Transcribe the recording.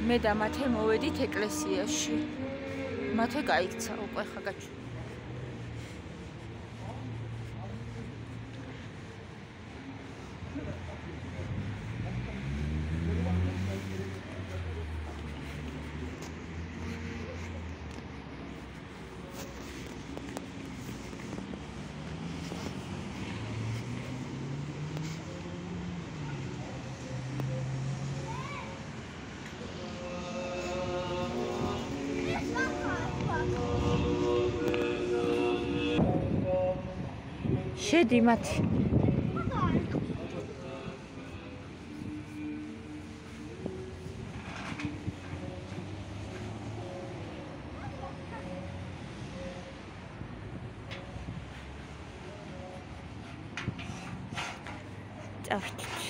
მე და მათე მოვედით ეკლესიაში. მათე გაიქცა უკვე ხა გაჩვენე. შედი მათი წავდით